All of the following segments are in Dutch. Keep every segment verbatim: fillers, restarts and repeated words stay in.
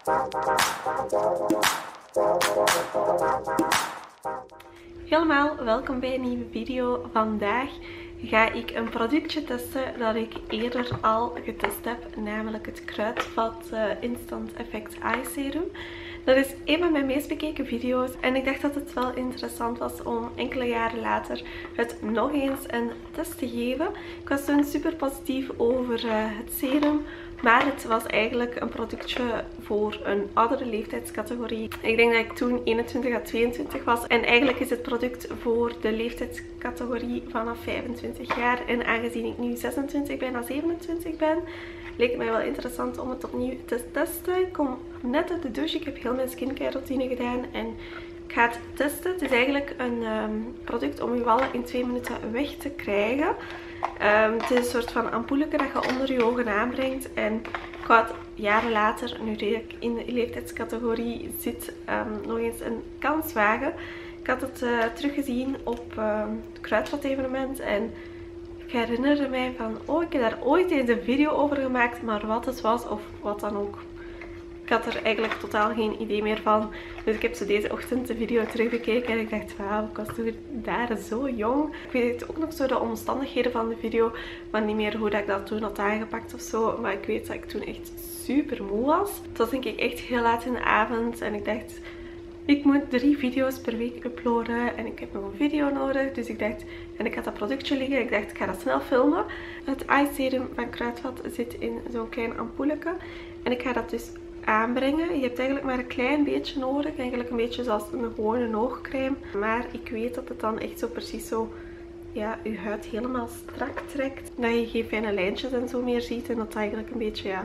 Helemaal welkom bij een nieuwe video. Vandaag ga ik een productje testen dat ik eerder al getest heb, namelijk het Kruidvat uh, Instant Effect Eye Serum. Dat is een van mijn meest bekeken video's en ik dacht dat het wel interessant was om enkele jaren later het nog eens een test te geven. Ik was toen super positief over uh, het serum, maar het was eigenlijk een productje voor een oudere leeftijdscategorie. Ik denk dat ik toen eenentwintig à tweeëntwintig was en eigenlijk is het product voor de leeftijdscategorie vanaf vijfentwintig jaar. En aangezien ik nu zesentwintig, bijna zevenentwintig ben, leek het mij wel interessant om het opnieuw te testen. Ik kom net uit de douche, ik heb heel mijn skincare routine gedaan en ik ga het testen. Het is eigenlijk een um, product om je wallen in twee minuten weg te krijgen. Um, het is een soort van ampoeletje dat je onder je ogen aanbrengt. En ik wou het jaren later, nu dat ik in de leeftijdscategorie zit, um, nog eens een kans wagen. Ik had het uh, teruggezien op uh, het Kruidvat evenement en ik herinnerde mij van, oh, ik heb daar ooit eens een video over gemaakt, maar wat het was of wat dan ook. Ik had er eigenlijk totaal geen idee meer van. Dus ik heb zo deze ochtend de video terugbekeken en ik dacht, wauw, ik was toen daar zo jong. Ik weet ook nog zo de omstandigheden van de video, maar niet meer hoe dat ik dat toen had aangepakt of zo. Maar ik weet dat ik toen echt super moe was. Het was denk ik echt heel laat in de avond en ik dacht, ik moet drie video's per week uploaden en ik heb nog een video nodig. Dus ik dacht, en ik had dat productje liggen, ik dacht ik ga dat snel filmen. Het eye serum van Kruidvat zit in zo'n klein ampoeletje en ik ga dat dus aanbrengen. Je hebt eigenlijk maar een klein beetje nodig, eigenlijk een beetje zoals een gewone oogcrème. Maar ik weet dat het dan echt zo precies zo, ja, je huid helemaal strak trekt. Dat je geen fijne lijntjes en zo meer ziet en dat het eigenlijk een beetje, ja,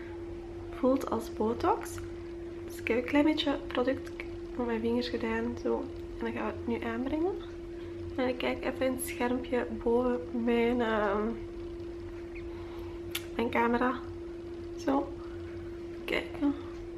voelt als botox. Dus ik heb een klein beetje product op mijn vingers gedaan, zo. En dan gaan we het nu aanbrengen. En ik kijk even in het schermpje boven mijn, uh, mijn camera. Zo. Kijken.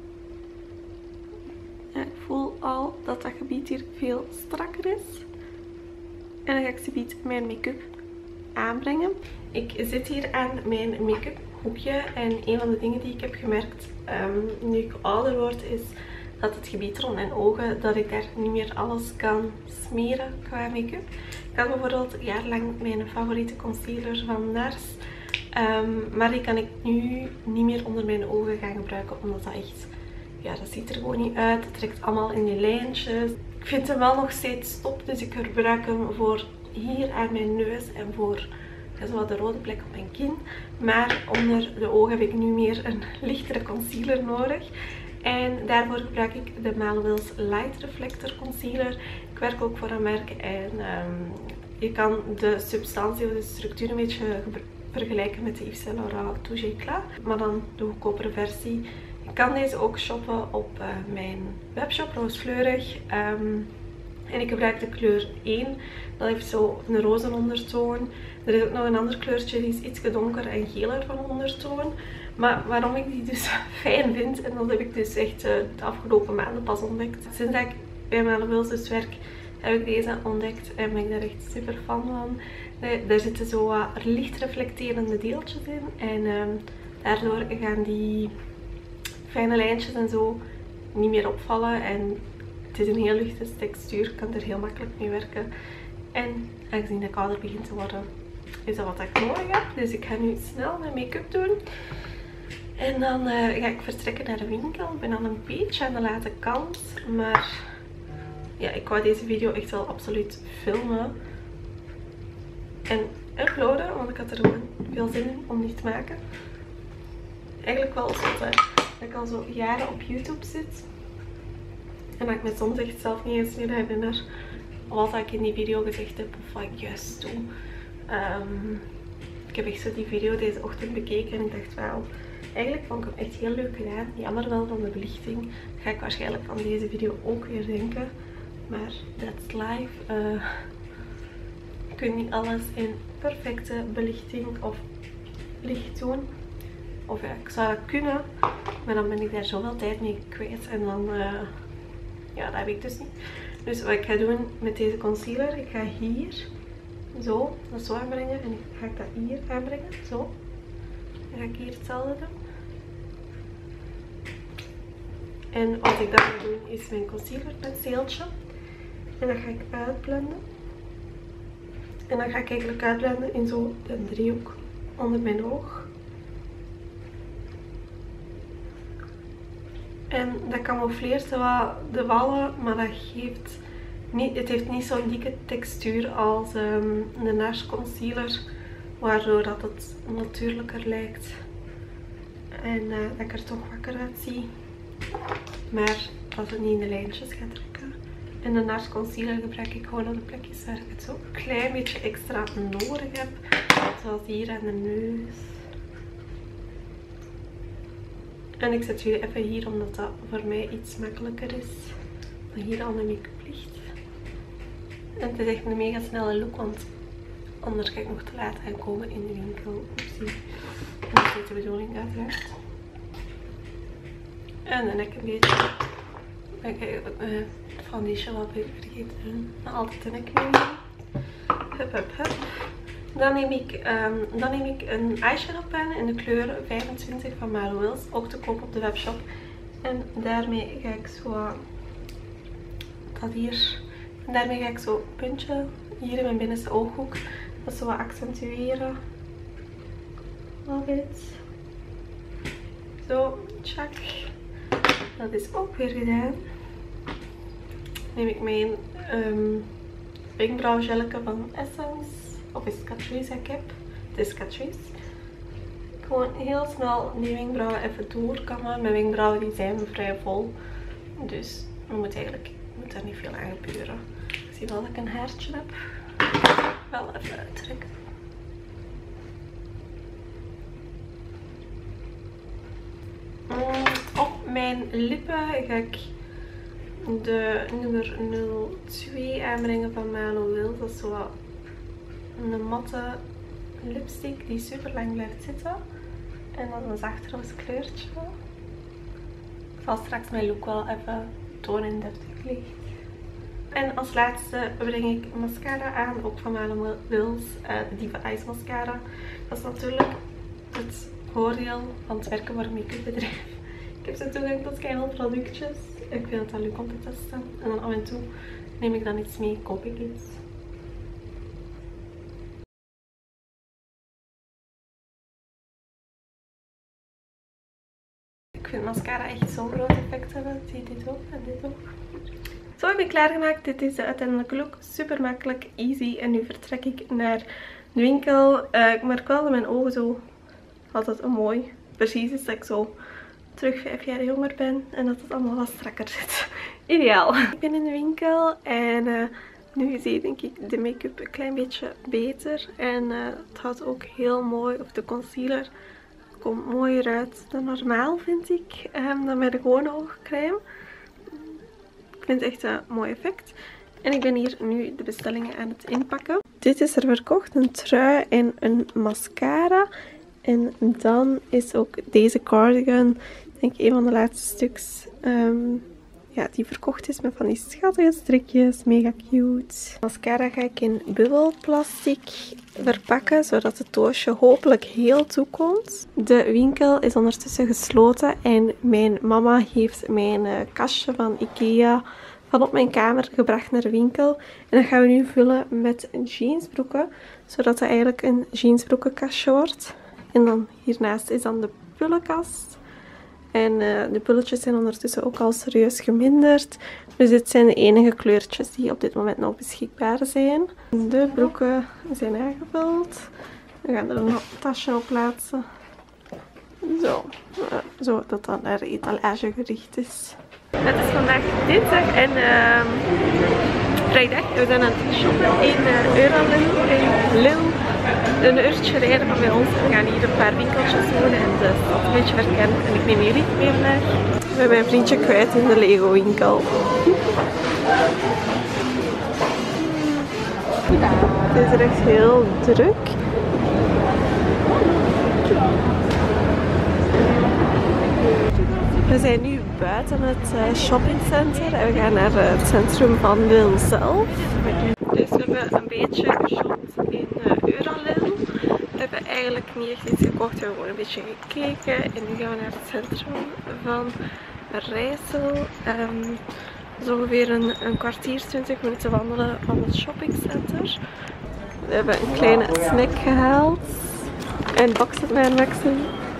En ik voel al dat dat gebied hier veel strakker is. En dan ga ik subiet mijn make-up aanbrengen. Ik zit hier aan mijn make-up hoekje en een van de dingen die ik heb gemerkt um, nu ik ouder word is dat het gebied rond mijn ogen, dat ik daar niet meer alles kan smeren qua make-up. Ik had bijvoorbeeld jarenlang mijn favoriete concealer van Nars. Um, maar die kan ik nu niet meer onder mijn ogen gaan gebruiken, omdat dat echt, ja, dat ziet er gewoon niet uit. Het trekt allemaal in die lijntjes. Ik vind hem wel nog steeds top, dus ik gebruik hem voor hier aan mijn neus en voor, ja, zo wat de rode plek op mijn kin. Maar onder de ogen heb ik nu meer een lichtere concealer nodig. En daarvoor gebruik ik de Malwils Light Reflector Concealer. Ik werk ook voor een merk en um, je kan de substantie of de structuur een beetje vergelijken met de Yves Saint Laurent Touche Éclat, maar dan de goedkopere versie. Je kan deze ook shoppen op uh, mijn webshop Roosfleurig. Um, en ik gebruik de kleur één. Dat heeft zo een roze ondertoon. Er is ook nog een ander kleurtje, die is iets donker en geler van ondertoon. Maar waarom ik die dus fijn vind, en dat heb ik dus echt uh, de afgelopen maanden pas ontdekt. Sinds dat ik bij Malwils dus werk, heb ik deze ontdekt en ben ik daar echt super fan van. Daar zitten zo wat licht reflecterende deeltjes in en um, daardoor gaan die fijne lijntjes en zo niet meer opvallen. En het is een heel lichte textuur, ik kan er heel makkelijk mee werken. En aangezien ik ouder begin te worden, is dat wat ik nodig heb. Dus ik ga nu snel mijn make-up doen. En dan uh, ga ik vertrekken naar de winkel. Ik ben dan een beetje aan de late kant, maar ja, ik wou deze video echt wel absoluut filmen en uploaden, want ik had er gewoon veel zin in om die te maken. Eigenlijk wel zot, hè, dat ik al zo jaren op YouTube zit en dat ik me soms echt zelf niet eens meer herinner wat ik in die video gezegd heb of wat ik juist doe. Um, ik heb echt zo die video deze ochtend bekeken en ik dacht, wauw, eigenlijk vond ik hem echt heel leuk gedaan. Jammer wel van de belichting. Dat ga ik waarschijnlijk van deze video ook weer denken. Maar that's life. Uh, je kunt niet alles in perfecte belichting of licht doen. Of ja, ik zou dat kunnen. Maar dan ben ik daar zoveel tijd mee kwijt. En dan, uh, ja, dat heb ik dus niet. Dus wat ik ga doen met deze concealer. Ik ga hier zo, dat zo aanbrengen. En ga ik dat hier aanbrengen. Zo. Dan ga ik hier hetzelfde doen. En wat ik dan ga doen is mijn concealerpenseeltje. En dat ga ik uitblenden. En dan ga ik eigenlijk uitblenden in zo een driehoek onder mijn oog. En dat camoufleert wat de wallen, maar dat geeft niet, het heeft niet zo'n dikke textuur als um, de Nars concealer, waardoor dat het natuurlijker lijkt. En uh, dat ik er toch wakker uitzie. Maar dat het niet in de lijntjes gaat trekken. En de Nars concealer gebruik ik gewoon op de plekjes waar ik het zo een klein beetje extra nodig heb. Zoals hier aan de neus. En ik zet jullie even hier, omdat dat voor mij iets makkelijker is. Dan hier al mijn make-up ligt. En het is echt een mega snelle look, want anders ga ik nog te laat aankomen in de winkel. Oepsie. En dat is niet de bedoeling uiteraard. En dan heb ik een beetje, ben ik eigenlijk mijn foundation wat vergeten te doen. Maar altijd een nek nemen. Hup, hup, hup. Dan neem ik, um, dan neem ik een eyeshadow pen in de kleur vijfentwintig van Malo Wills. Ook te koop op de webshop. En daarmee ga ik zo, uh, dat hier, en daarmee ga ik zo een puntje hier in mijn binnenste ooghoek. Dat zo wat accentueren. Love it. Zo, check. Dat is ook weer gedaan. Neem ik mijn um, wenkbrauwgelletje van Essence. Of is het Catrice ik heb? Het is Catrice. Gewoon heel snel die wenkbrauwen even doorkammen. Mijn wenkbrauwen die zijn vrij vol. Dus er moet eigenlijk moet er niet veel aan gebeuren. Ik zie wel dat ik een haartje heb. Wel even uittrekken. Op mijn lippen ga ik de nummer nul twee aanbrengen van Malo Wills. Dat is zo een matte lipstick die super lang blijft zitten. En dan een zacht roze kleurtje. Ik zal straks mijn look wel even tonen in deftig licht. En als laatste breng ik mascara aan, ook van Malo Wills, uh, de Diva Eyes mascara. Dat is natuurlijk het voordeel van het werken voor een make-up bedrijf. Ik heb zo toegang tot kleine productjes. Ik vind het wel leuk om te testen. En dan af en toe neem ik dan iets mee, koop ik iets. Ik vind mascara echt zo'n groot effect hebben. Zie dit ook en dit ook. Zo heb ik klaargemaakt. Dit is de uiteindelijke look. Super makkelijk, easy. En nu vertrek ik naar de winkel. Uh, ik merk wel dat mijn ogen zo altijd een mooi precies is. Dat ik zo terug vijf jaar jonger ben. En dat het allemaal wat strakker zit. Ideaal. Ik ben in de winkel. En uh, nu zie je denk ik de make-up een klein beetje beter. En uh, het houdt ook heel mooi. Of de concealer komt mooier uit dan normaal vind ik. Um, dan bij de gewone oogcrème. Ik vind het echt een mooi effect. En ik ben hier nu de bestellingen aan het inpakken. Dit is er verkocht. Een trui en een mascara. En dan is ook deze cardigan, denk ik, een van de laatste stuks. Um, ja, die verkocht is met van die schattige strikjes. Mega cute. Mascara ga ik in bubbelplastic verpakken, zodat het doosje hopelijk heel toekomt. De winkel is ondertussen gesloten en mijn mama heeft mijn uh, kastje van Ikea van op mijn kamer gebracht naar de winkel. En dat gaan we nu vullen met jeansbroeken, zodat het eigenlijk een jeansbroekenkastje wordt. En dan hiernaast is dan de pullenkast. En uh, de pulletjes zijn ondertussen ook al serieus geminderd. Dus dit zijn de enige kleurtjes die op dit moment nog beschikbaar zijn. De broeken zijn aangevuld. We gaan er een tasje op plaatsen. Zo, uh, zo dat dan naar de etalage gericht is. Het is vandaag dinsdag en uh, vrijdag. We zijn aan het shoppen in uh, Eurolil in Lille. Een uurtje rijden van bij ons. We gaan hier een paar winkeltjes doen en de stad een beetje verkennen. En ik neem jullie mee vandaag. We hebben mijn vriendje kwijt in de Lego winkel. Het is er echt heel druk. We zijn nu buiten het shoppingcenter en we gaan naar het centrum van Lille zelf. Dus we hebben een beetje geshopt in Eurolil. We hebben eigenlijk niet echt iets gekocht, we hebben gewoon een beetje gekeken. En nu gaan we naar het centrum van Rijssel. Um, zo ongeveer een, een kwartier, twintig minuten wandelen van het shoppingcenter. We hebben een kleine snack gehaald. En boxen met een Maxim.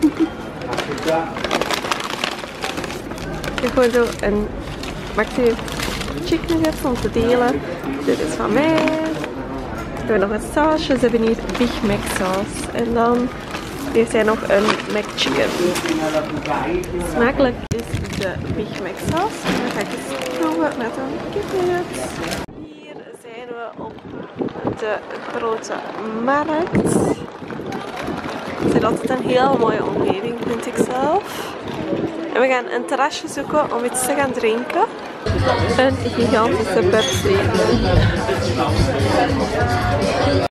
Ik heb gewoon zo een Maxim chicken nuggets om te delen. Dit is van mij. We hebben nog een sausje. Ze hebben hier Big Mac saus. En dan heeft hij nog een McChicken. Smakelijk is de Big Mac saus. Dan ga ik eens proeven met een kipnugget. Hier zijn we op de grote markt. Het is altijd een heel mooie omgeving, vind ik zelf. En we gaan een terrasje zoeken om iets te gaan drinken. Een gigantische Pepsi.